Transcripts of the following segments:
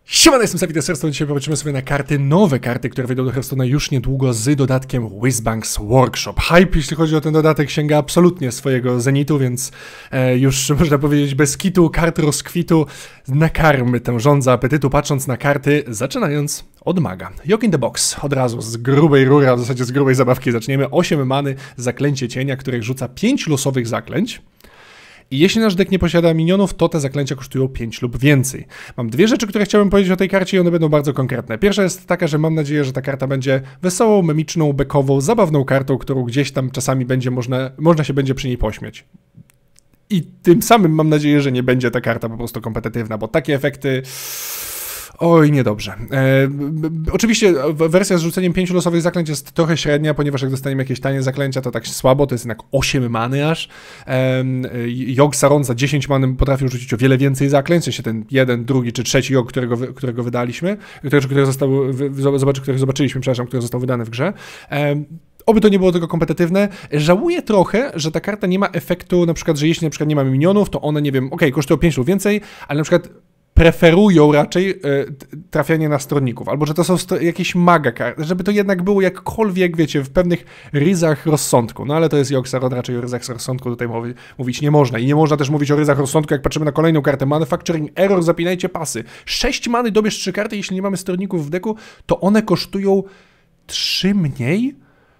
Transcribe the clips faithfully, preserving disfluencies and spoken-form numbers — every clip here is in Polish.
Siemano, jestem Safety Hearthstone. Dzisiaj popatrzymy sobie na karty, nowe karty, które wyjdą do Hearthstone'a już niedługo z dodatkiem Whizbangs Workshop. Hype, jeśli chodzi o ten dodatek, sięga absolutnie swojego zenitu, więc e, już można powiedzieć bez kitu, kart rozkwitu, nakarmy tę żądzę apetytu, patrząc na karty, zaczynając od maga. Yok in the box, od razu z grubej rury, a w zasadzie z grubej zabawki zaczniemy. osiem many, zaklęcie cienia, których rzuca pięć losowych zaklęć. I jeśli nasz deck nie posiada minionów, to te zaklęcia kosztują pięć lub więcej. Mam dwie rzeczy, które chciałem powiedzieć o tej karcie i one będą bardzo konkretne. Pierwsza jest taka, że mam nadzieję, że ta karta będzie wesołą, memiczną, bekową, zabawną kartą, którą gdzieś tam czasami będzie można, można się będzie przy niej pośmiać. I tym samym mam nadzieję, że nie będzie ta karta po prostu kompetytywna, bo takie efekty... Oj, niedobrze. E, oczywiście wersja z rzuceniem pięciu losowych zaklęć jest trochę średnia, ponieważ jak dostaniemy jakieś tanie zaklęcia, to tak słabo, to jest jednak osiem many aż. E, Jog Saron za dziesięć many potrafił rzucić o wiele więcej zaklęć, w sensie ten jeden, drugi czy trzeci Jog, którego, którego wydaliśmy, którego, którego został, zobaczy, których zobaczyliśmy, przepraszam, który został wydany w grze. E, Oby to nie było tylko kompetytywne. Żałuję trochę, że ta karta nie ma efektu, na przykład, że jeśli na przykład nie mamy minionów, to one, nie wiem, okej, kosztują pięć lub więcej, ale na przykład preferują raczej y, trafianie na stronników, albo że to są jakieś maga karty, żeby to jednak było jakkolwiek, wiecie, w pewnych ryzach rozsądku. No ale to jest Yogg Saron, raczej o ryzach rozsądku tutaj mowy, mówić nie można. I nie można też mówić o ryzach rozsądku, jak patrzymy na kolejną kartę. Manufacturing Error, zapinajcie pasy. sześć many, dobierz trzy karty, jeśli nie mamy stronników w deku, to one kosztują trzy mniej.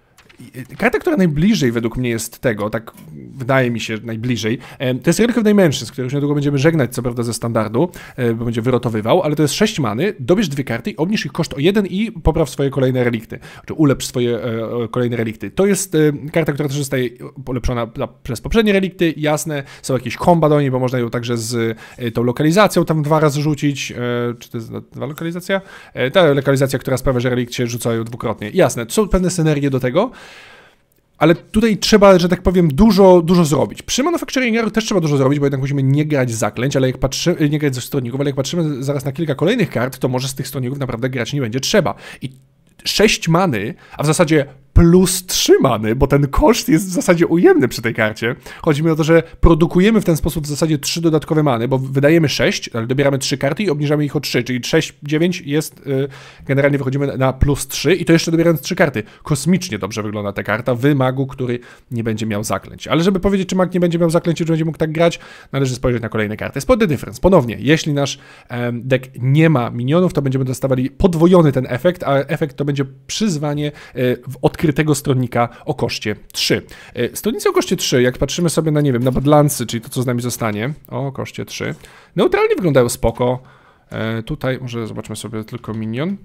Karta, która najbliżej według mnie jest tego, tak wydaje mi się najbliżej, to jest Relic of Dimensions, który już niedługo będziemy żegnać, co prawda ze standardu, bo będzie wyrotowywał, ale to jest sześć many, dobierz dwie karty i obniż ich koszt o jeden i popraw swoje kolejne relikty, czy ulepsz swoje e, kolejne relikty. To jest e, karta, która też zostaje ulepszona przez poprzednie relikty, jasne, są jakieś komba do niej, bo można ją także z e, tą lokalizacją tam dwa razy rzucić, e, czy to jest dwa lokalizacja? E, ta lokalizacja, która sprawia, że relikt się rzucają dwukrotnie. Jasne, są pewne synergie do tego, ale tutaj trzeba, że tak powiem, dużo, dużo zrobić. Przy Manufacturing Error też trzeba dużo zrobić, bo jednak musimy nie grać zaklęć, ale jak patrzymy, nie grać ze stronników, ale jak patrzymy zaraz na kilka kolejnych kart, to może z tych stronników naprawdę grać nie będzie trzeba. I sześć many, a w zasadzie plus trzy many, bo ten koszt jest w zasadzie ujemny przy tej karcie. Chodzi mi o to, że produkujemy w ten sposób w zasadzie trzy dodatkowe many, bo wydajemy sześć, ale dobieramy trzy karty i obniżamy ich o trzy, czyli sześć, dziewięć jest, yy, generalnie wychodzimy na plus trzy i to jeszcze dobierając trzy karty. Kosmicznie dobrze wygląda ta karta w magu, który nie będzie miał zaklęć. Ale żeby powiedzieć, czy mag nie będzie miał zaklęć, czy będzie mógł tak grać, należy spojrzeć na kolejne karty. Spot the difference. Ponownie, jeśli nasz um, deck nie ma minionów, to będziemy dostawali podwojony ten efekt, a efekt to będzie przyzwanie yy, w odkryciu tego stronnika o koszcie trzy. Stronnicy o koszcie trzy, jak patrzymy sobie na, nie wiem, na Badlandsy, czyli to, co z nami zostanie, o koszcie trzy, neutralnie wyglądają spoko. E, tutaj może zobaczmy sobie tylko minion.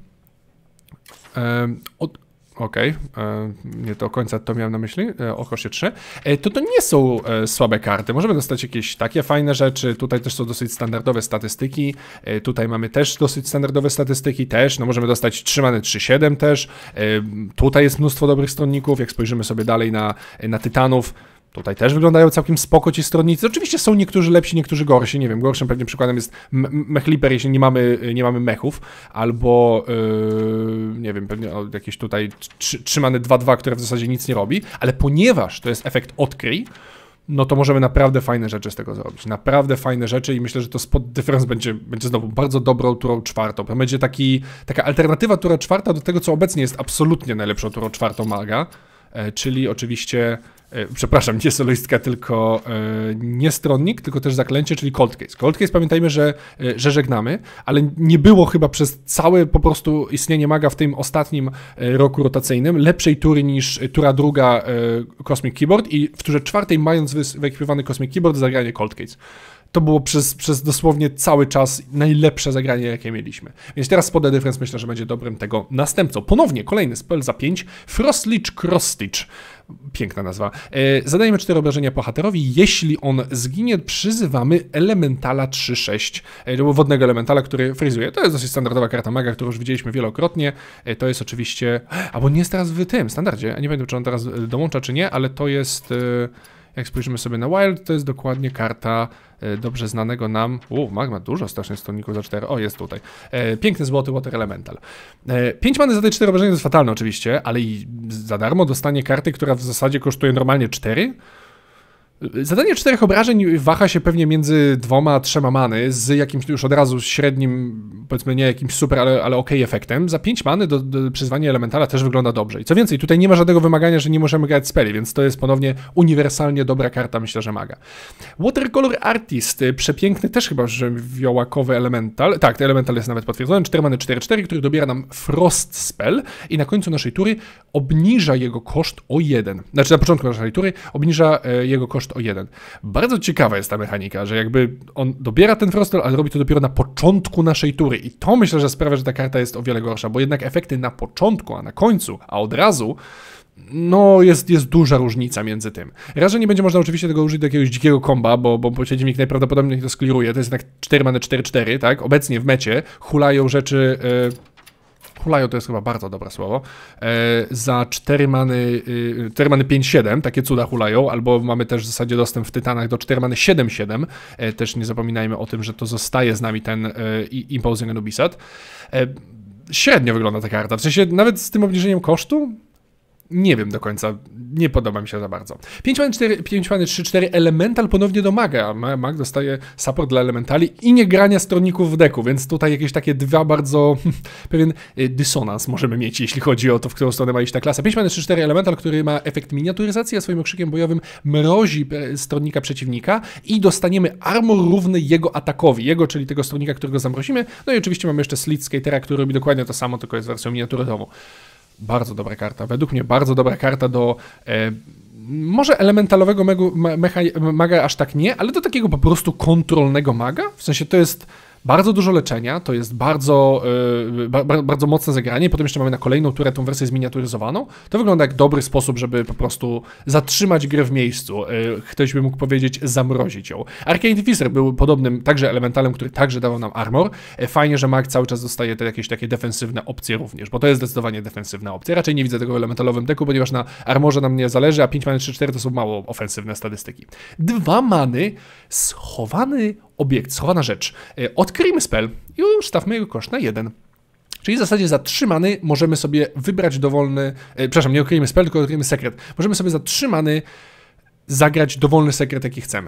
E, od, Okej, okay. Nie do końca to miałem na myśli, e, o koszcie trzy. E, to to nie są e, słabe karty, możemy dostać jakieś takie fajne rzeczy, tutaj też są dosyć standardowe statystyki, e, tutaj mamy też dosyć standardowe statystyki też, no możemy dostać trzy many trzy siedem też, e, tutaj jest mnóstwo dobrych stronników, jak spojrzymy sobie dalej na, na Tytanów, tutaj też wyglądają całkiem spoko ci stronnicy. Oczywiście są niektórzy lepsi, niektórzy gorsi. Nie wiem, gorszym pewnie przykładem jest Mechliper, jeśli nie mamy, nie mamy mechów. Albo, yy, nie wiem, pewnie o, jakieś tutaj trzymane dwa dwa, które w zasadzie nic nie robi. Ale ponieważ to jest efekt odkryj, no to możemy naprawdę fajne rzeczy z tego zrobić. Naprawdę fajne rzeczy i myślę, że to Spot Difference będzie, będzie znowu bardzo dobrą turą czwartą. To będzie taki, taka alternatywa tura czwarta do tego, co obecnie jest absolutnie najlepszą turą czwartą maga. E, czyli oczywiście... Przepraszam, nie soloistka, tylko e, nie stronnik, tylko też zaklęcie, czyli Cold Case. Cold Case pamiętajmy, że, e, że żegnamy, ale nie było chyba przez całe po prostu istnienie maga w tym ostatnim e, roku rotacyjnym lepszej tury niż tura druga e, Cosmic Keyboard i w turze czwartej, mając wyekwipowany Cosmic Keyboard, zagranie Cold Case. To było przez, przez dosłownie cały czas najlepsze zagranie, jakie mieliśmy. Więc teraz Spot the Difference myślę, że będzie dobrym tego następcą. Ponownie kolejny spell za pięć. Frostlich Cross Stitch. Piękna nazwa. E, zadajemy cztery obrażenia bohaterowi. Jeśli on zginie, przyzywamy Elementala trzy sześć. E, wodnego Elementala, który frizuje. To jest dosyć standardowa karta maga, którą już widzieliśmy wielokrotnie. E, to jest oczywiście... A bo nie jest teraz w tym standardzie. Nie wiem, czy on teraz dołącza, czy nie, ale to jest... E, jak spojrzymy sobie na Wild, to jest dokładnie karta e, dobrze znanego nam... U, magma, dużo strasznie stronników za cztery. O, jest tutaj. E, piękny złoty Water Elemental. E, pięć many za te cztery obrażenia to jest fatalne oczywiście, ale i za darmo dostanie karty, która w zasadzie kosztuje normalnie cztery. Zadanie czterech obrażeń waha się pewnie między dwoma a trzema many, z jakimś już od razu średnim, powiedzmy nie jakimś super, ale, ale okej efektem. Za pięć many do, do przyzwania elementala też wygląda dobrze. I co więcej, tutaj nie ma żadnego wymagania, że nie możemy grać speli, więc to jest ponownie uniwersalnie dobra karta, myślę, że maga. Watercolor Artist, przepiękny też chyba, że wiołakowy elemental. Tak, ten elemental jest nawet potwierdzony. cztery many cztery cztery, który dobiera nam Frost Spell i na końcu naszej tury obniża jego koszt o jeden. Znaczy na początku naszej tury obniża e, jego koszt o jeden. Bardzo ciekawa jest ta mechanika, że jakby on dobiera ten Frost Spell, ale robi to dopiero na początku naszej tury i to myślę, że sprawia, że ta karta jest o wiele gorsza, bo jednak efekty na początku, a na końcu, a od razu no jest, jest duża różnica między tym. Raz, że nie będzie można oczywiście tego użyć do jakiegoś dzikiego komba, bo, bo przeciwnik najprawdopodobniej to skliruje, to jest jednak cztery many cztery cztery, tak? Obecnie w mecie hulają rzeczy... Yy, hulają to jest chyba bardzo dobre słowo, e, za cztery many, y, cztery many pięć siedem, takie cuda hulają, albo mamy też w zasadzie dostęp w Tytanach do cztery many siedem siedem, e, też nie zapominajmy o tym, że to zostaje z nami ten e, Imposing Anubisat. E, średnio wygląda ta karta, w sensie nawet z tym obniżeniem kosztu, nie wiem do końca, nie podoba mi się za bardzo. pięć many trzy cztery Elemental ponownie do maga. Mag dostaje support dla elementali i nie grania stronników w deku, więc tutaj jakieś takie dwa bardzo pewien dysonans możemy mieć, jeśli chodzi o to, w którą stronę ma iść ta klasa. pięć many trzy cztery Elemental, który ma efekt miniaturyzacji, a swoim okrzykiem bojowym mrozi stronnika przeciwnika i dostaniemy armor równy jego atakowi, jego, czyli tego stronnika, którego zamrozimy. No i oczywiście mamy jeszcze Slit Skatera, który robi dokładnie to samo, tylko jest wersją miniaturyzową. Bardzo dobra karta. Według mnie bardzo dobra karta do e, może elementalowego megu, mecha, maga aż tak nie, ale do takiego po prostu kontrolnego maga. W sensie to jest bardzo dużo leczenia, to jest bardzo, yy, ba, bardzo mocne zagranie, potem jeszcze mamy na kolejną turę tą wersję zminiaturyzowaną. To wygląda jak dobry sposób, żeby po prostu zatrzymać grę w miejscu. Yy, ktoś by mógł powiedzieć zamrozić ją. Arcane Diffuser był podobnym także elementalem, który także dawał nam armor. Yy, fajnie, że mag cały czas dostaje te jakieś takie defensywne opcje również, bo to jest zdecydowanie defensywna opcja. Raczej nie widzę tego w elementalowym deku, ponieważ na armorze nam nie zależy, a pięć many trzy cztery to są mało ofensywne statystyki. Dwa many, schowany obiekt, schowana rzecz. Odkryjmy spell i już stawmy jego koszt na jeden. Czyli w zasadzie za trzy many możemy sobie wybrać dowolny... E, przepraszam, nie odkryjmy spell, tylko odkryjmy sekret. Możemy sobie za trzy many zagrać dowolny sekret, jaki chcemy.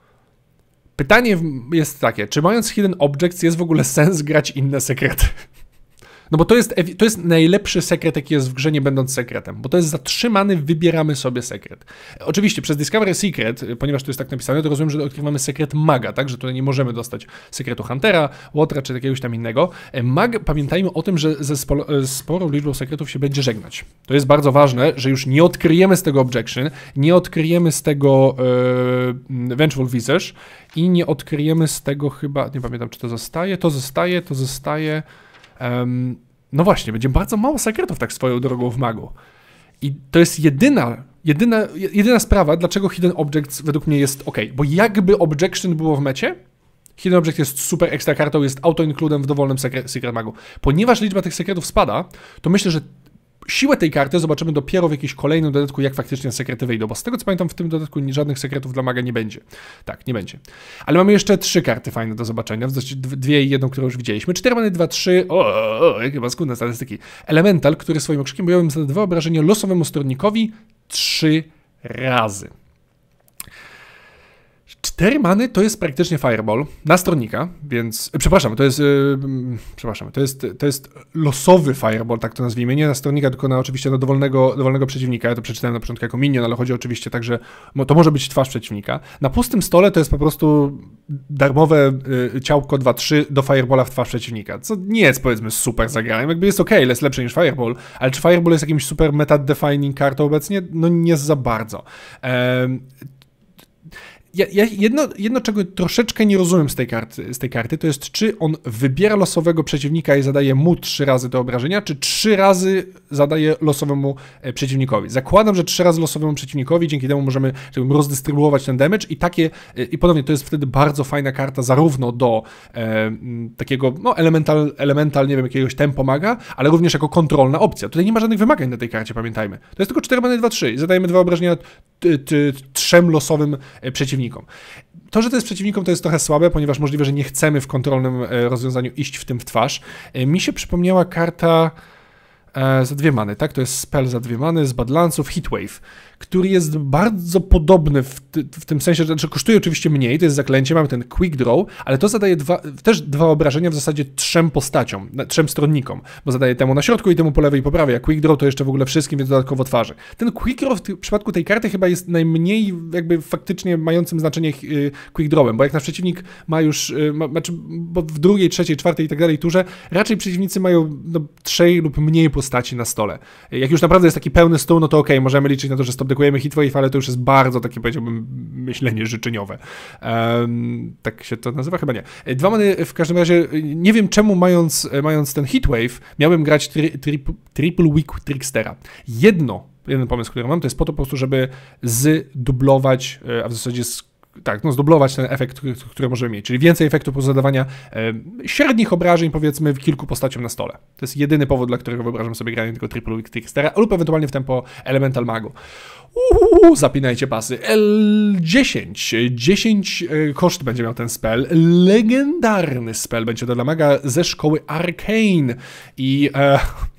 Pytanie jest takie, czy mając Hidden Objects jest w ogóle sens grać inne sekrety? No bo to jest, to jest najlepszy sekret, jaki jest w grze, nie będąc sekretem, bo to jest za trzy many wybieramy sobie sekret. Oczywiście przez Discover a Secret, ponieważ to jest tak napisane, to rozumiem, że odkrywamy sekret maga, tak, że tutaj nie możemy dostać sekretu Huntera, Łotra czy jakiegoś tam innego. Mag, pamiętajmy o tym, że ze spo, sporą liczbą sekretów się będzie żegnać. To jest bardzo ważne, że już nie odkryjemy z tego Objection, nie odkryjemy z tego e, Vengeful Visage i nie odkryjemy z tego chyba, nie pamiętam czy to zostaje, to zostaje, to zostaje... Um, no właśnie, będzie bardzo mało sekretów tak swoją drogą w magu. I to jest jedyna, jedyna, jedyna sprawa, dlaczego Hidden Objects według mnie jest ok. Bo jakby Objection było w mecie, Hidden Object jest super ekstra kartą, jest auto-includem w dowolnym sekret, secret magu. Ponieważ liczba tych sekretów spada, to myślę, że siłę tej karty zobaczymy dopiero w jakimś kolejnym dodatku, jak faktycznie sekrety wyjdą, bo z tego co pamiętam w tym dodatku żadnych sekretów dla maga nie będzie. Tak, nie będzie. Ale mamy jeszcze trzy karty fajne do zobaczenia, w zasadzie dwie i jedną, którą już widzieliśmy. cztery many dwa trzy, o, o, o jakie paskudne statystyki. Elemental, który swoim okrzykiem bojowym zada dwa obrażenia losowemu stronikowi trzy razy. Cztery many to jest praktycznie Fireball na stronnika, więc... Przepraszam, to jest... Yy, przepraszam, to jest, to jest losowy Fireball, tak to nazwijmy. Nie na stronnika, tylko na oczywiście na dowolnego, dowolnego przeciwnika. Ja to przeczytałem na początku jako minion, ale chodzi oczywiście tak, że to może być twarz przeciwnika. Na pustym stole to jest po prostu darmowe yy, ciałko dwa trzy do Fireballa w twarz przeciwnika, co nie jest powiedzmy super zagranym. Jakby jest okej, okay, jest lepszy niż Fireball, ale czy Fireball jest jakimś super meta-defining kartą obecnie? No nie za bardzo. Ehm, Ja, ja jedno, jedno, czego troszeczkę nie rozumiem z tej, karty, z tej karty, to jest, czy on wybiera losowego przeciwnika i zadaje mu trzy razy te obrażenia, czy trzy razy zadaje losowemu przeciwnikowi. Zakładam, że trzy razy losowemu przeciwnikowi, dzięki temu możemy rozdystrybuować ten damage i takie, i ponownie to jest wtedy bardzo fajna karta zarówno do e, takiego, no elemental, elemental, nie wiem, jakiegoś tempo maga, ale również jako kontrolna opcja. Tutaj nie ma żadnych wymagań na tej karcie, pamiętajmy. To jest tylko cztery many dwa trzy i zadajemy dwa obrażenia t, t, trzem losowym przeciwnikom. To, że to jest przeciwnikom, to jest trochę słabe, ponieważ możliwe, że nie chcemy w kontrolnym rozwiązaniu iść w tym w twarz. Mi się przypomniała karta e, za dwie many, tak? To jest spell za dwie many z Badlandsów, Heatwave, który jest bardzo podobny w, ty, w tym sensie, że znaczy kosztuje oczywiście mniej, to jest zaklęcie, mamy ten Quick Draw, ale to zadaje dwa, też dwa obrażenia w zasadzie trzem postaciom, trzem stronnikom, bo zadaje temu na środku i temu po lewej i po prawej, a Quick Draw to jeszcze w ogóle wszystkim, więc dodatkowo twarzy. Ten Quick Draw w, w przypadku tej karty chyba jest najmniej jakby faktycznie mającym znaczenie yy, Quick Drawem, bo jak nasz przeciwnik ma już, yy, ma, ma, bo w drugiej, trzeciej, czwartej i tak dalej turze, raczej przeciwnicy mają no, trzej lub mniej postaci na stole. Jak już naprawdę jest taki pełny stół, no to okej, okay, możemy liczyć na to, że stopdekujemy Heatwave, ale to już jest bardzo takie, powiedziałbym, myślenie życzeniowe. Um, tak się to nazywa? Chyba nie. Dwa many w każdym razie, nie wiem czemu mając, mając ten Heatwave, miałem grać tri, tri, Triple Weak Trickstera. Jedno, jeden pomysł, który mam, to jest po to po prostu, żeby zdublować, a w zasadzie z tak, no zdublować ten efekt, który, który możemy mieć, czyli więcej efektu po zadawania e, średnich obrażeń, powiedzmy, w kilku postaciom na stole. To jest jedyny powód, dla którego wyobrażam sobie granie tego Triple Weak Trickstera, lub ewentualnie w tempo Elemental Magu. Uuu, zapinajcie pasy. L dziesięć. dziesięć e, koszt będzie miał ten spell. Legendarny spell będzie to dla maga ze szkoły Arcane. I... E,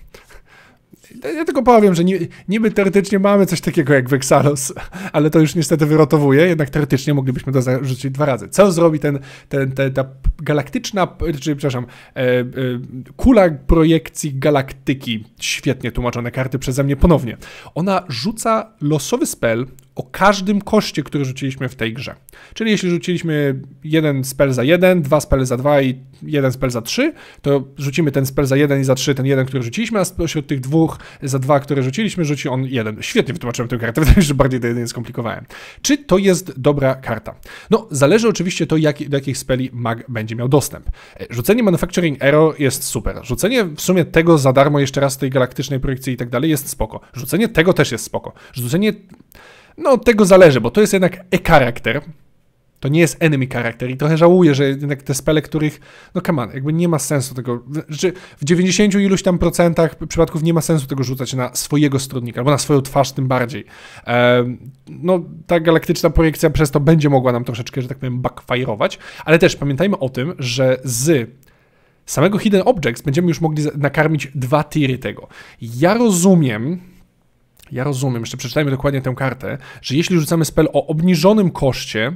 Ja tylko powiem, że niby teoretycznie mamy coś takiego jak Vexalos, ale to już niestety wyrotowuje, jednak teoretycznie moglibyśmy to zarzucić dwa razy. Co zrobi ten, ten, ten, ta galaktyczna, czy przepraszam, e, e, kula projekcji galaktyki, świetnie tłumaczone karty przeze mnie ponownie. Ona rzuca losowy spell o każdym koszcie, który rzuciliśmy w tej grze. Czyli jeśli rzuciliśmy jeden spell za jeden, dwa spell za dwa i jeden spell za trzy, to rzucimy ten spell za jeden i za trzy, ten jeden, który rzuciliśmy, a spośród tych dwóch za dwa, które rzuciliśmy, rzuci on jeden. Świetnie wytłumaczyłem tę kartę, wydaje mi się, że bardziej to nie skomplikowałem. Czy to jest dobra karta? No, zależy oczywiście to, jak, do jakich speli mag będzie miał dostęp. Rzucenie Manufacturing Arrow jest super. Rzucenie w sumie tego za darmo jeszcze raz tej galaktycznej projekcji i tak dalej jest spoko. Rzucenie tego też jest spoko. Rzucenie... No, od tego zależy, bo to jest jednak e-charakter. To nie jest enemy charakter i trochę żałuję, że jednak te spele, których, no come on, jakby nie ma sensu tego, że w dziewięćdziesięciu iluś tam procentach przypadków nie ma sensu tego rzucać na swojego stronnika, albo na swoją twarz tym bardziej. Ehm, no, ta galaktyczna projekcja przez to będzie mogła nam troszeczkę, że tak powiem, backfire'ować, ale też pamiętajmy o tym, że z samego Hidden Objects będziemy już mogli nakarmić dwa tiry tego. Ja rozumiem, Ja rozumiem, jeszcze przeczytajmy dokładnie tę kartę, że jeśli rzucamy spell o obniżonym koszcie...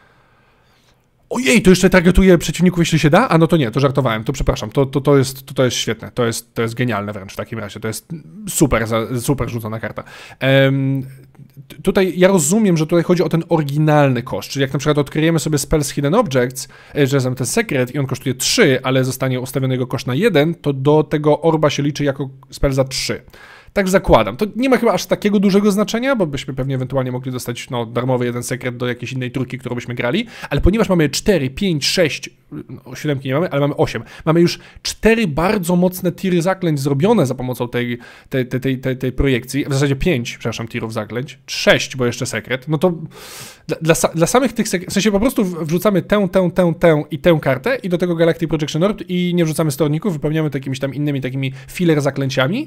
Ojej, to jeszcze targetuje przeciwników, jeśli się da? A no to nie, to żartowałem, to przepraszam, to, to, to, jest, to, to jest świetne, to jest, to jest genialne wręcz w takim razie, to jest super, super rzucona karta. Um, tutaj ja rozumiem, że tutaj chodzi o ten oryginalny koszt, czyli jak na przykład odkryjemy sobie spell z Hidden Objects, że jest ten sekret i on kosztuje trzy, ale zostanie ustawiony jego koszt na jeden, to do tego orba się liczy jako spell za trzy. Tak zakładam. To nie ma chyba aż takiego dużego znaczenia, bo byśmy pewnie ewentualnie mogli dostać no, darmowy jeden sekret do jakiejś innej trójki, którą byśmy grali, ale ponieważ mamy cztery, pięć, sześć, no, siódemki nie mamy, ale mamy osiem. Mamy już cztery bardzo mocne tiry zaklęć zrobione za pomocą tej, tej, tej, tej, tej, tej projekcji, w zasadzie pięć, przepraszam, tirów zaklęć, sześć, bo jeszcze sekret, no to dla, dla, dla samych tych sekretów, w sensie po prostu wrzucamy tę, tę, tę, tę i tę kartę i do tego Galactic Projection Orb i nie wrzucamy storników, wypełniamy to jakimiś tam innymi takimi filler zaklęciami.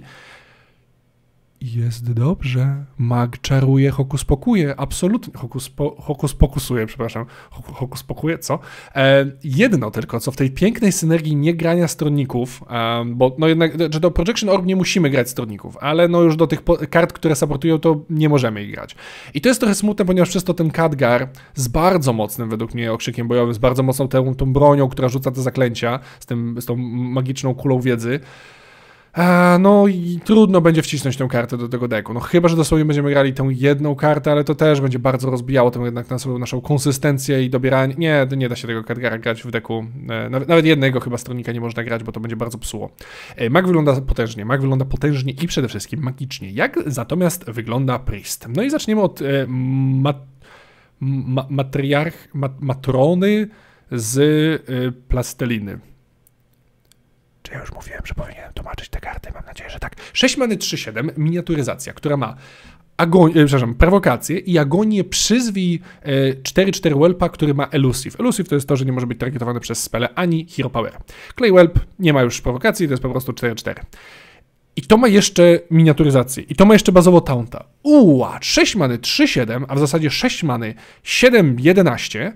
Jest dobrze. Mag czaruje, hokus pokuje. Absolutnie. Hokus, po, hokus pokusuje, przepraszam. Hokus pokuje, co? E, jedno tylko, co w tej pięknej synergii nie grania stronników, e, bo no jednak, że do Projection Orb nie musimy grać stronników, ale no już do tych kart, które supportują, to nie możemy ich grać. I to jest trochę smutne, ponieważ przez to ten Khadgar z bardzo mocnym, według mnie, okrzykiem bojowym, z bardzo mocną tą, tą bronią, która rzuca te zaklęcia, z, tym, z tą magiczną kulą wiedzy, A, no i trudno będzie wcisnąć tę kartę do tego deku. No chyba, że dosłownie będziemy grali tę jedną kartę, ale to też będzie bardzo rozbijało tę jednak naszą, naszą konsystencję i dobieranie. Nie, nie da się tego Khadgara grać w deku. E, nawet, nawet jednego chyba stronnika nie można grać, bo to będzie bardzo psuło. E, mag wygląda potężnie. Mag wygląda potężnie i przede wszystkim magicznie. Jak natomiast wygląda Priest? No i zaczniemy od e, mat, ma, matriarch, mat, matrony z e, plasteliny. Czy ja już mówiłem, że powinienem tłumaczyć te karty? Mam nadzieję, że tak. sześć many trzy siedem, miniaturyzacja, która ma agonię, przepraszam, prowokację i agonię przyzwij cztery cztery Whelpa, który ma Elusive. Elusive to jest to, że nie może być targetowany przez spele ani Hero Power. Clay Whelp nie ma już prowokacji, to jest po prostu cztery cztery. I to ma jeszcze miniaturyzację. I to ma jeszcze bazowo taunta. Uła, sześć many trzy siedem, a w zasadzie sześć many siedem jedenaście,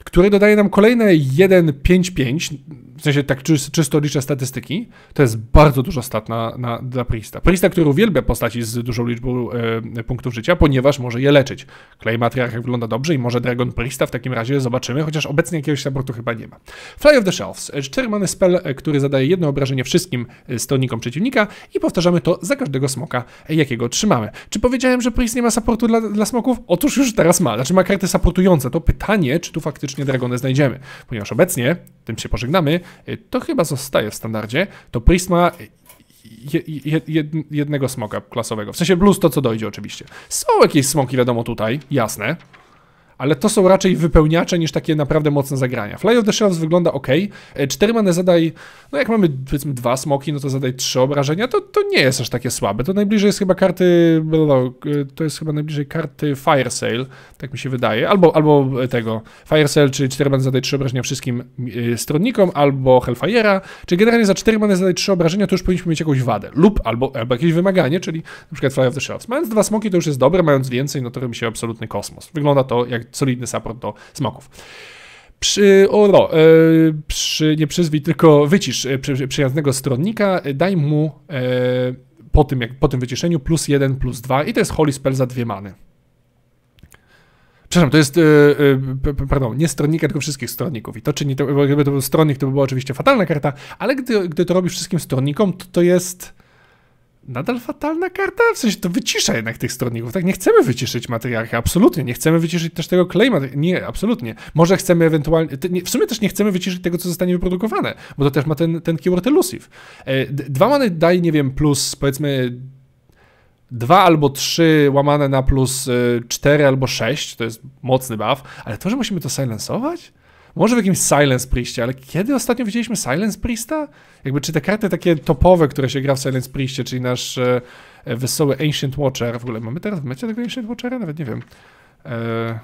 który dodaje nam kolejne jeden pięć pięć, w sensie tak czysto liczę statystyki, to jest bardzo dużo stat na, na, dla Priesta. Priesta, który uwielbia postaci z dużą liczbą e, punktów życia, ponieważ może je leczyć. Clay Matriarch wygląda dobrze i może Dragon Priesta w takim razie zobaczymy, chociaż obecnie jakiegoś supportu chyba nie ma. Fly of the Shelves, cztery many spell, który zadaje jedno obrażenie wszystkim stronnikom przeciwnika i powtarzamy to za każdego smoka, jakiego trzymamy. Czy powiedziałem, że Priest nie ma supportu dla, dla smoków? Otóż już teraz ma, znaczy ma karty supportujące. To pytanie, czy tu faktycznie Dragony znajdziemy, ponieważ obecnie, tym się pożegnamy, to chyba zostaje w standardzie, to Priest ma je, je, jed, jednego smoka klasowego, w sensie plus to, co dojdzie oczywiście. Są jakieś smoki, wiadomo tutaj, jasne, ale to są raczej wypełniacze niż takie naprawdę mocne zagrania. Fly of the Shelves wygląda ok. cztery many zadaj, no jak mamy powiedzmy dwa smoki, no to zadaj trzy obrażenia, to, to nie jest aż takie słabe. To najbliżej jest chyba karty, to jest chyba najbliżej karty Fire Sale, tak mi się wydaje, albo, albo tego Fire Sale, czyli cztery many zadaj trzy obrażenia wszystkim yy, stronnikom, albo Hellfire'a, czyli generalnie za cztery many zadaj trzy obrażenia, to już powinniśmy mieć jakąś wadę, lub albo, albo jakieś wymaganie, czyli na przykład Fly of the Shelves. Mając dwa smoki to już jest dobre, mając więcej, no to robi się absolutny kosmos. Wygląda to jak solidny support do smoków. Przy, o, no, e, przy, nie przyzwij, tylko wycisz przy, przyjaznego stronnika, daj mu e, po, tym, jak, po tym wyciszeniu plus jeden, plus dwa i to jest Holy Spell za dwie many. Przepraszam, to jest, e, e, pardon, nie stronnika, tylko wszystkich stronników i to czyni, to, gdyby to był stronnik, to by była oczywiście fatalna karta, ale gdy, gdy to robisz wszystkim stronnikom, to to jest nadal fatalna karta? W sensie to wycisza jednak tych stronników, tak? Nie chcemy wyciszyć Matriarcha, absolutnie. Nie chcemy wyciszyć też tego Clay Matriarcha. Nie, absolutnie. Może chcemy ewentualnie... W sumie też nie chcemy wyciszyć tego, co zostanie wyprodukowane, bo to też ma ten, ten keyword elusive. Dwa many daj, nie wiem, plus powiedzmy dwa albo trzy łamane na plus cztery albo sześć, to jest mocny buff, ale to, że musimy to silensować? Może w jakimś Silence Priestie, ale kiedy ostatnio widzieliśmy Silence Priesta? Jakby czy te karty takie topowe, które się gra w Silence Priestie, czyli nasz e, wesoły Ancient Watcher, w ogóle mamy teraz w mecie tego Ancient Watchera? Nawet nie wiem. E...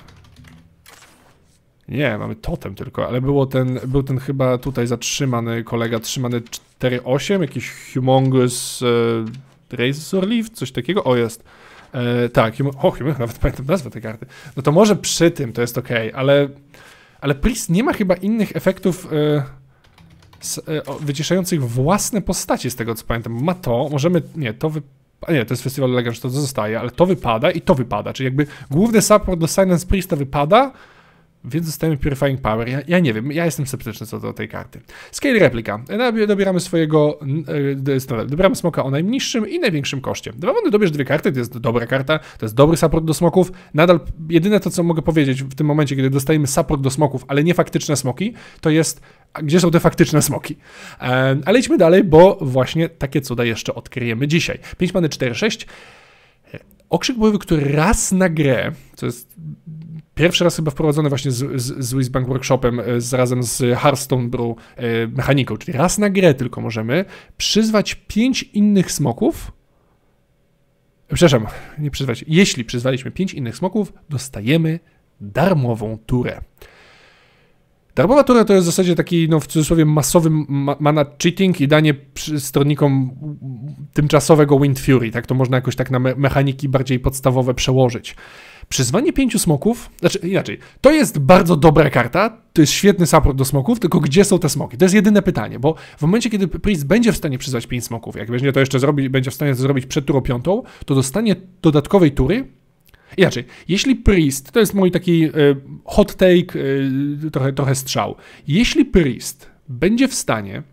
Nie, mamy totem tylko, ale było ten, był ten chyba tutaj zatrzymany kolega, trzymany cztery osiem, jakiś Humongous e, Razor Leaf, coś takiego, o jest. E, tak, hum o, hum nawet pamiętam nazwę tej karty. No to może przy tym to jest ok, ale... Ale Priest nie ma chyba innych efektów e, s, e, wyciszających własne postaci, z tego co pamiętam. Ma to, możemy, nie, to wy, a nie, to jest Festival Legend, to zostaje, ale to wypada i to wypada, czyli jakby główny support do Silence Priesta wypada, więc dostajemy Purifying Power. Ja, ja nie wiem, ja jestem sceptyczny co do tej karty. Scale Replika. Dobieramy swojego, e, dobieramy smoka o najniższym i największym koszcie. Dwa many dobierz dwie karty, to jest dobra karta, to jest dobry support do smoków. Nadal jedyne to, co mogę powiedzieć w tym momencie, kiedy dostajemy support do smoków, ale nie faktyczne smoki, to jest, gdzie są te faktyczne smoki. E, ale idźmy dalej, bo właśnie takie cuda jeszcze odkryjemy dzisiaj. pięć many cztery sześć. Okrzyk bojowy, który raz na grę, co jest pierwszy raz chyba wprowadzony właśnie z, z, z Wisbank Workshopem, z, razem z Hearthstone Brew e, mechaniką, czyli raz na grę tylko możemy przyzwać pięć innych smoków. Przepraszam, nie przyzwać. Jeśli przyzwaliśmy pięć innych smoków, dostajemy darmową turę. Darmowa tura to jest w zasadzie taki, no w cudzysłowie, masowy ma mana cheating i danie stronnikom tymczasowego Wind Fury, tak? To można jakoś tak na me mechaniki bardziej podstawowe przełożyć. Przyzwanie pięciu smoków, znaczy inaczej, to jest bardzo dobra karta, to jest świetny support do smoków, tylko gdzie są te smoki? To jest jedyne pytanie, bo w momencie, kiedy Priest będzie w stanie przyzwać pięć smoków, jak będzie to jeszcze zrobić, będzie w stanie to zrobić przed turą piątą, to dostanie dodatkowej tury. Inaczej, jeśli Priest, to jest mój taki y, hot take, y, trochę, trochę strzał, jeśli Priest będzie w stanie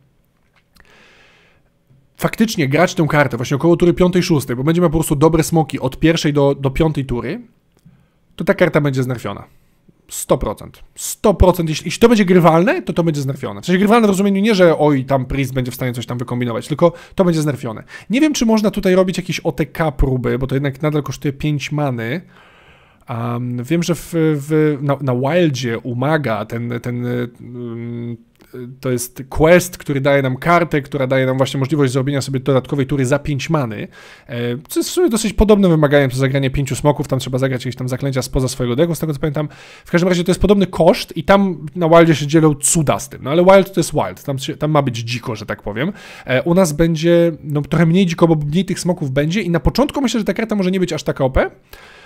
faktycznie grać tę kartę właśnie około tury piątej, szóstej, bo będzie miał po prostu dobre smoki od pierwszej do, do piątej tury, to ta karta będzie znerfiona. sto procent. sto procent. Jeśli, jeśli to będzie grywalne, to to będzie znerfione. W sensie grywalne w rozumieniu nie, że oj, tam Priest będzie w stanie coś tam wykombinować, tylko to będzie znerfione. Nie wiem, czy można tutaj robić jakieś O T K próby, bo to jednak nadal kosztuje pięć many. Um, wiem, że w, w, na, na Wildzie umaga ten, ten um, to jest quest, który daje nam kartę, która daje nam właśnie możliwość zrobienia sobie dodatkowej tury za pięć many, co jest w sumie dosyć podobnym wymaganiem do zagrania pięciu smoków, tam trzeba zagrać jakieś tam zaklęcia spoza swojego decku, z tego co pamiętam. W każdym razie to jest podobny koszt i tam na Wildzie się dzielą cuda z tym, no ale Wild to jest Wild, tam, się, tam ma być dziko, że tak powiem. U nas będzie no, trochę mniej dziko, bo mniej tych smoków będzie i na początku myślę, że ta karta może nie być aż taka O P,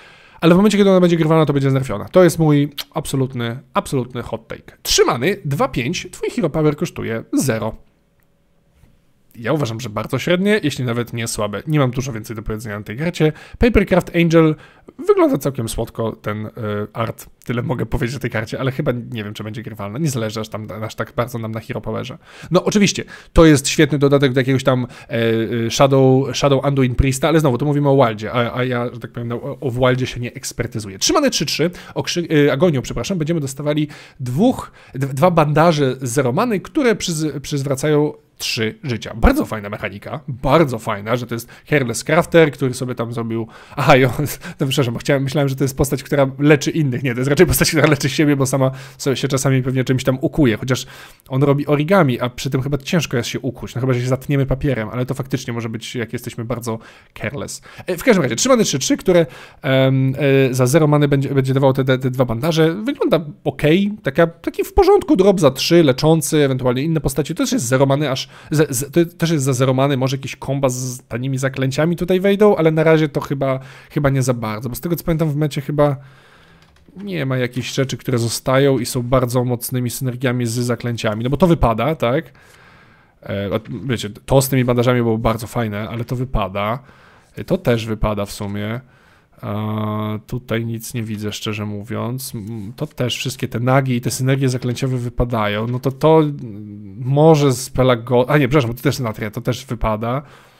ale w momencie, kiedy ona będzie grywalna, to będzie znerfiona. To jest mój absolutny, absolutny hot take. trzy many, dwa pięć, twój hero power kosztuje zero. Ja uważam, że bardzo średnie, jeśli nawet nie słabe. Nie mam dużo więcej do powiedzenia na tej karcie. Papercraft Angel wygląda całkiem słodko, ten y, art. Tyle mogę powiedzieć o tej karcie, ale chyba nie wiem, czy będzie grywalna. Nie zależy aż, tam, aż tak bardzo nam na Hero Powerze. No oczywiście, to jest świetny dodatek do jakiegoś tam e, Shadow, Shadow Anduin Priesta, ale znowu, to mówimy o Wildzie, a, a ja, że tak powiem, o, o Wildzie się nie ekspertyzuję. Trzymane trzy trzy, y, Agonią, przepraszam, będziemy dostawali dwóch, d- dwa bandaże z zero many, które przyz, przyzwracają trzy życia. Bardzo fajna mechanika, bardzo fajna, że to jest Hairless Crafter, który sobie tam zrobił... Aha, jo, no przepraszam, bo chciałem, myślałem, że to jest postać, która leczy innych. Nie, to jest raczej postać, która leczy siebie, bo sama sobie się czasami pewnie czymś tam ukuje, chociaż on robi origami, a przy tym chyba ciężko jest się ukuć, no chyba, że się zatniemy papierem, ale to faktycznie może być, jak jesteśmy bardzo careless. W każdym razie, trzy many trzy trzy, które um, e, za zero many będzie, będzie dawało te, te, te dwa bandaże. Wygląda ok, taka, taki w porządku drop za trzy, leczący, ewentualnie inne postacie. To też jest zero many, aż z, z, to też jest za zero many, może jakieś komba z tanimi zaklęciami tutaj wejdą, ale na razie to chyba, chyba nie za bardzo, bo z tego co pamiętam w mecie chyba nie ma jakichś rzeczy, które zostają i są bardzo mocnymi synergiami z zaklęciami, no bo to wypada, tak? E, wiecie, to z tymi bandażami było bardzo fajne, ale to wypada. E, to też wypada w sumie. E, tutaj nic nie widzę, szczerze mówiąc. To też wszystkie te nagi i te synergie zaklęciowe wypadają. No to to może z Pelago... A nie, przepraszam, to też Natria, to też wypada.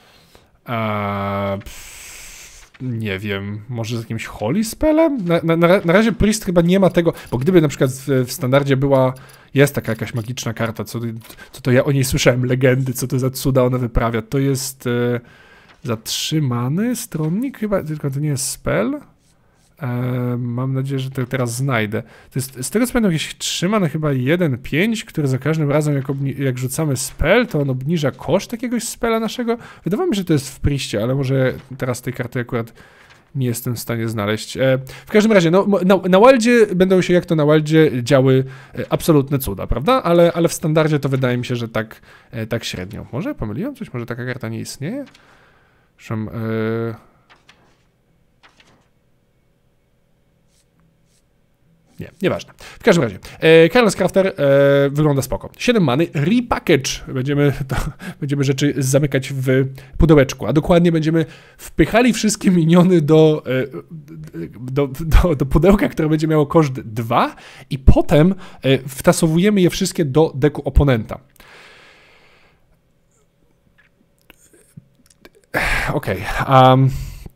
E, Nie wiem, może z jakimś Holy Spellem? Na, na, na razie Priest chyba nie ma tego, bo gdyby na przykład w, w standardzie była, jest taka jakaś magiczna karta, co, co to ja o niej słyszałem, legendy, co to za cuda ona wyprawia, to jest e, zatrzymany stronnik chyba, tylko to nie jest spell? E, mam nadzieję, że to teraz znajdę. To jest, z tego co pamiętam, jakieś trzymane chyba jeden pięć, który za każdym razem jak, obni- jak rzucamy spell, to on obniża koszt jakiegoś spella naszego. Wydawało mi się, że to jest w Priście, ale może teraz tej karty akurat nie jestem w stanie znaleźć. E, w każdym razie, no, na, na Wildzie będą się jak to na Wildzie działy e, absolutne cuda, prawda? Ale, ale w standardzie to wydaje mi się, że tak, e, tak średnio. Może pomyliłem coś? Może taka karta nie istnieje? Zresztą... E, Nie, nieważne. W każdym razie, e, Careless Crafter e, wygląda spoko. siedem many, repackage. Będziemy, to, będziemy rzeczy zamykać w pudełeczku, a dokładnie będziemy wpychali wszystkie miniony do, e, do, do, do pudełka, które będzie miało koszt dwa i potem e, wtasowujemy je wszystkie do deku oponenta. Okej, okay, um,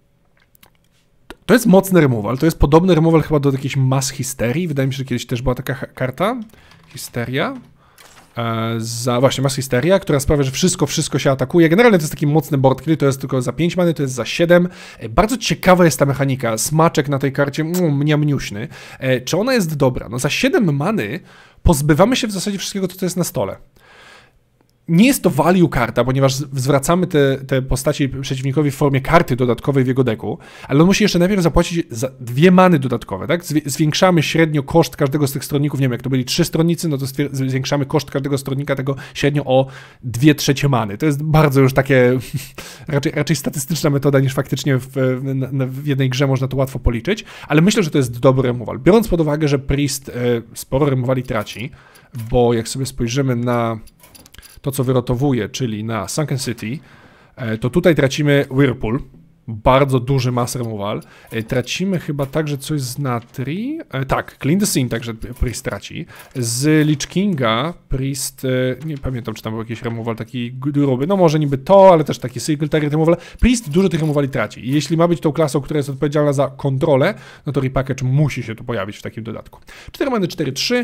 to jest mocny removal, to jest podobny removal chyba do jakiejś Mass Hysterii, wydaje mi się, że kiedyś też była taka karta, Hysteria, e, za, właśnie Mass Hysteria, która sprawia, że wszystko, wszystko się atakuje. Generalnie to jest taki mocny board kill, to jest tylko za pięć many, to jest za siedem. E, bardzo ciekawa jest ta mechanika, smaczek na tej karcie, mm, mniamniuśny. E, czy ona jest dobra? No za siedem many pozbywamy się w zasadzie wszystkiego, co to jest na stole. Nie jest to value karta, ponieważ zwracamy te, te postaci przeciwnikowi w formie karty dodatkowej w jego deku, ale on musi jeszcze najpierw zapłacić za dwie many dodatkowe, tak? Zwiększamy średnio koszt każdego z tych stronników, nie wiem, jak to byli trzy stronnicy, no to zwiększamy koszt każdego stronnika tego średnio o dwie trzecie many. To jest bardzo już takie raczej, raczej statystyczna metoda niż faktycznie w, w, w jednej grze można to łatwo policzyć, ale myślę, że to jest dobry removal. Biorąc pod uwagę, że Priest e, sporo remowali traci, bo jak sobie spojrzymy na to, co wyrotowuje, czyli na Sunken City, to tutaj tracimy Whirlpool, bardzo duży mass removal. Tracimy chyba także coś z Natri. Tak, Clean the Scene także Priest traci. Z Lich Kinga Priest, nie pamiętam, czy tam był jakiś removal taki gruby, no może niby to, ale też taki single target removal. Priest dużo tych removali traci. I jeśli ma być tą klasą, która jest odpowiedzialna za kontrolę, no to repackage musi się tu pojawić w takim dodatku. cztery many, cztery trzy,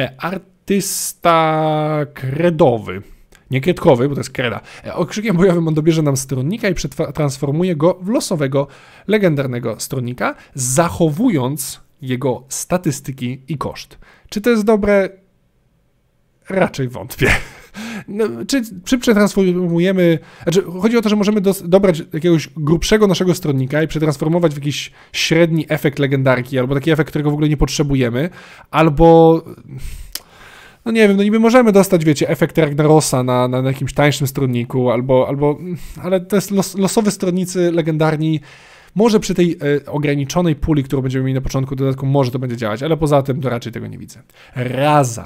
artysta kredowy. Nie kredkowy, bo to jest kreda. Okrzykiem bojowym on dobierze nam stronnika i przetransformuje go w losowego, legendarnego stronnika, zachowując jego statystyki i koszt. Czy to jest dobre? Raczej wątpię. No, czy, czy przetransformujemy... Znaczy, chodzi o to, że możemy dos, dobrać jakiegoś grubszego naszego stronnika i przetransformować w jakiś średni efekt legendarki, albo taki efekt, którego w ogóle nie potrzebujemy, albo... No nie wiem, no niby możemy dostać, wiecie, efekt Ragnarosa na, na, na jakimś tańszym stronniku, albo, albo, ale to jest los, losowe stronnicy legendarni, Może przy tej e, ograniczonej puli, którą będziemy mieli na początku dodatku, może to będzie działać, ale poza tym to raczej tego nie widzę. Raza.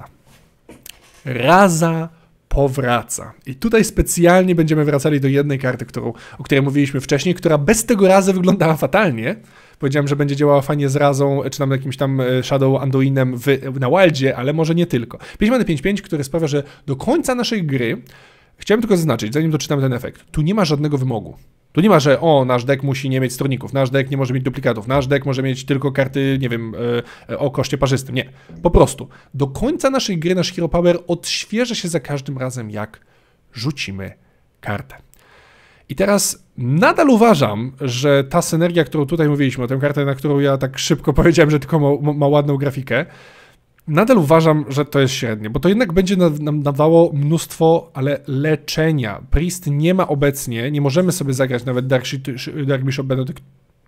Raza powraca. I tutaj specjalnie będziemy wracali do jednej karty, którą, o której mówiliśmy wcześniej, która bez tego razy wyglądała fatalnie. Powiedziałem, że będzie działała fajnie z razą, czy tam jakimś tam Shadow Anduinem w, na Wildzie, ale może nie tylko. pięć mana pięć pięć, który sprawia, że do końca naszej gry, chciałem tylko zaznaczyć, zanim doczytamy ten efekt, tu nie ma żadnego wymogu. Tu nie ma, że o, nasz deck musi nie mieć stronników, nasz deck nie może mieć duplikatów, nasz deck może mieć tylko karty, nie wiem, yy, o koszcie parzystym. Nie. Po prostu do końca naszej gry nasz Hero Power odświeża się za każdym razem, jak rzucimy kartę. I teraz nadal uważam, że ta synergia, którą tutaj mówiliśmy, o tę kartę, na którą ja tak szybko powiedziałem, że tylko ma, ma ładną grafikę, nadal uważam, że to jest średnie, bo to jednak będzie nam dawało mnóstwo, ale leczenia. Priest nie ma obecnie, nie możemy sobie zagrać nawet Dark, Dark Bishop Benedict.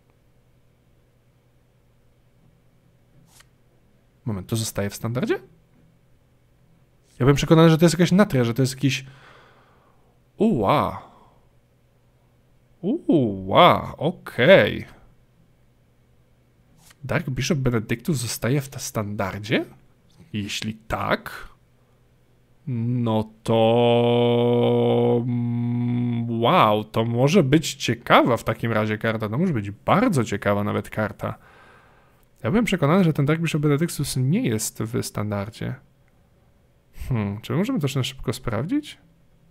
Moment, to zostaje w standardzie? Ja byłem przekonany, że to jest jakaś natria, że to jest jakiś... Uła. Uła, okej. Okay. Dark Bishop Benedictus zostaje w standardzie? Jeśli tak, no to... Wow, to może być ciekawa w takim razie karta. To może być bardzo ciekawa nawet karta. Ja byłem przekonany, że ten Dark Bishop Benedictus nie jest w standardzie. Hmm, czy możemy to na szybko sprawdzić?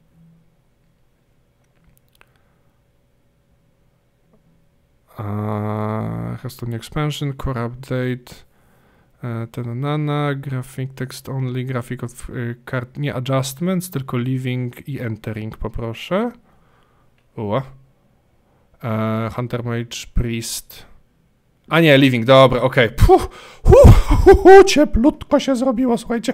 Uh, Hearthstone Expansion, Core Update, uh, Tenanana, Graphic Text Only, Graphic of uh, card, nie Adjustments, tylko Living i Entering, poproszę. Uła. Uh, Hunter Mage, Priest. A nie, Living, dobra, okej. Okay. Cieplutko się zrobiło, słuchajcie.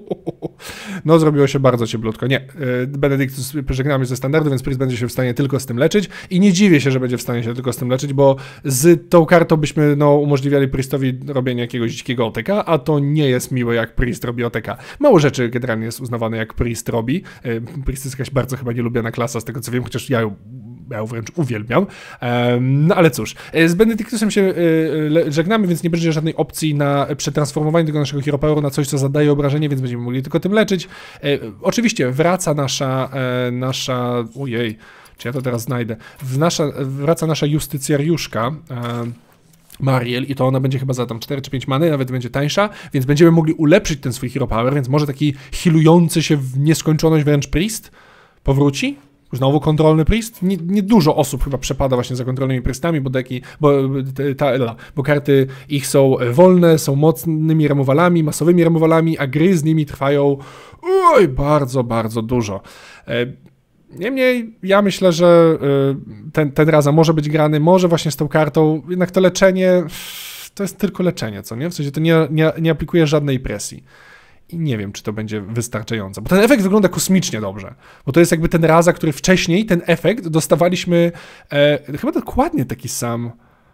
No, zrobiło się bardzo cieplutko. Nie, Benedictus żegnamy ze standardu, więc Priest będzie się w stanie tylko z tym leczyć i nie dziwię się, że będzie w stanie się tylko z tym leczyć, bo z tą kartą byśmy no, umożliwiali Priestowi robienie jakiegoś dzikiego O T K, a to nie jest miłe, jak Priest robi O T K. Mało rzeczy generalnie jest uznawane, jak Priest robi. Priest jest jakaś bardzo chyba nielubiana klasa, z tego co wiem, chociaż ja ją Ja ją wręcz uwielbiam. Um, no ale cóż, z Benedictusem się y, żegnamy, więc nie będzie żadnej opcji na przetransformowanie tego naszego Hero Poweru na coś, co zadaje obrażenie, więc będziemy mogli tylko tym leczyć. E, oczywiście wraca nasza, e, nasza, ojej, czy ja to teraz znajdę, w nasza, wraca nasza justycjariuszka, e, Mariel, i to ona będzie chyba za tam cztery czy pięć many, nawet będzie tańsza, więc będziemy mogli ulepszyć ten swój Hero Power, więc może taki healujący się w nieskończoność wręcz Priest powróci. Znowu kontrolny Priest? Nie, nie dużo osób chyba przepada właśnie za kontrolnymi Priestami, bo deki, bo, ta, bo karty ich są wolne, są mocnymi removalami, masowymi removalami, a gry z nimi trwają oj, bardzo, bardzo dużo. Niemniej ja myślę, że ten, ten Raza może być grany, może właśnie z tą kartą, jednak to leczenie to jest tylko leczenie, co nie? W sensie to nie, nie, nie aplikuje żadnej presji. I nie wiem, czy to będzie wystarczające, bo ten efekt wygląda kosmicznie dobrze, bo to jest jakby ten Raza, który wcześniej, ten efekt dostawaliśmy e, chyba dokładnie taki sam,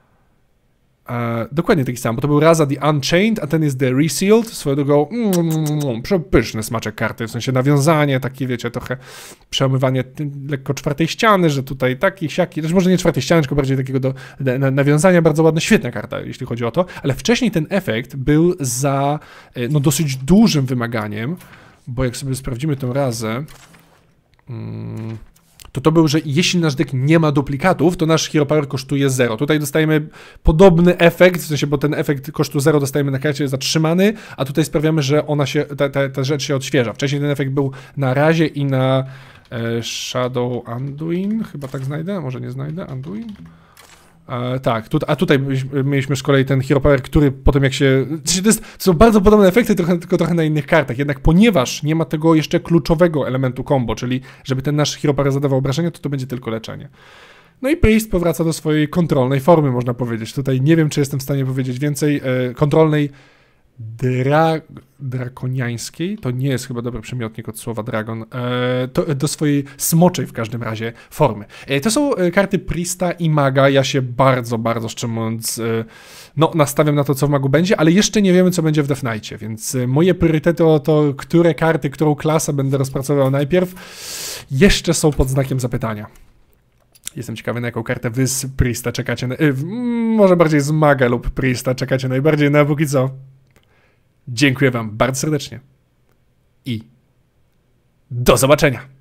e, dokładnie taki sam, bo to był Raza The Unchained, a ten jest The Resealed, swoją drogą, mm, mm, mm, przepyszny smaczek karty, w sensie nawiązanie, takie wiecie, trochę przełamywanie lekko czwartej ściany, że tutaj taki, siaki, też może nie czwartej ściany, tylko bardziej takiego do, do nawiązania, bardzo ładna, świetna karta, jeśli chodzi o to, ale wcześniej ten efekt był za no, dosyć dużym wymaganiem, bo jak sobie sprawdzimy tę Razę, mm, to to był, że jeśli nasz deck nie ma duplikatów, to nasz Hero Power kosztuje zero. Tutaj dostajemy podobny efekt, w sensie, bo ten efekt kosztu zero dostajemy na karcie zatrzymany, a tutaj sprawiamy, że ona się, ta, ta, ta rzecz się odświeża. Wcześniej ten efekt był na Razie i na e, Shadow Anduin, chyba tak znajdę, może nie znajdę, Anduin? E, tak, tu, a tutaj mieliśmy z kolei ten Hero Power, który potem jak się... To, jest, to są bardzo podobne efekty, trochę, tylko trochę na innych kartach, jednak ponieważ nie ma tego jeszcze kluczowego elementu combo, czyli żeby ten nasz Hero Power zadawał obrażenia, to to będzie tylko leczenie. No i Priest powraca do swojej kontrolnej formy, można powiedzieć. Tutaj nie wiem, czy jestem w stanie powiedzieć więcej. E, kontrolnej dra, drakoniańskiej, to nie jest chyba dobry przymiotnik od słowa dragon, e, to, do swojej smoczej w każdym razie formy. E, to są karty Priesta i Maga, ja się bardzo, bardzo szczerze mówiąc e, no, nastawiam na to, co w Magu będzie, ale jeszcze nie wiemy, co będzie w Death Knightie, więc e, moje priorytety o to, które karty, którą klasę będę rozpracował najpierw, jeszcze są pod znakiem zapytania. Jestem ciekawy, na jaką kartę wy z Priesta czekacie, na, y, może bardziej z Maga lub Priesta czekacie najbardziej, na póki co. Dziękuję wam bardzo serdecznie i do zobaczenia.